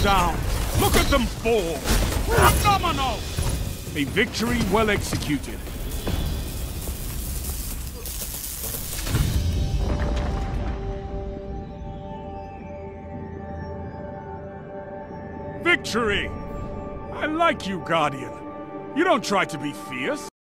down. Look at them fall. Phenomenal! A victory well executed. Victory! I like you, Guardian. You don't try to be fierce.